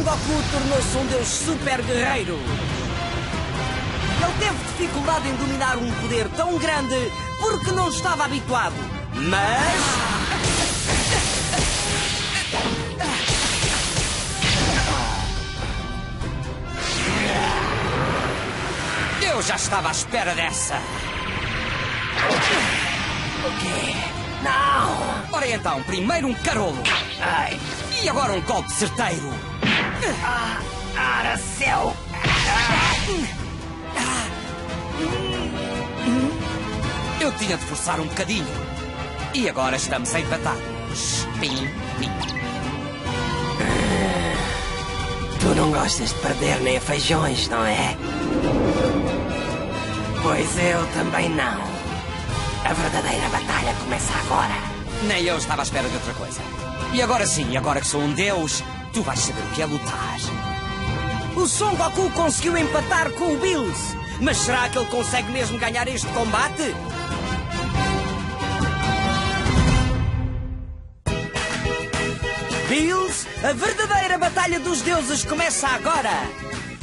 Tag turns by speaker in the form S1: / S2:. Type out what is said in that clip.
S1: Goku tornou-se um deus super guerreiro. Ele teve dificuldade em dominar um poder tão grande porque não estava habituado. Mas... eu já estava à espera dessa.
S2: O quê? Não!
S1: Ora então, primeiro um carolo.
S2: Ai!
S1: E agora um golpe certeiro.
S2: Aracel!
S1: Eu tinha de forçar um bocadinho. E agora estamos empatados. Pim, pim.
S2: Tu não gostas de perder nem a feijões, não é? Pois eu também não. A verdadeira batalha começa agora.
S1: Nem eu estava à espera de outra coisa. E agora sim, agora que sou um deus, tu vais saber o que é lutar. O Son Goku conseguiu empatar com o Bills. Mas será que ele consegue mesmo ganhar este combate? Bills, a verdadeira batalha dos deuses começa agora.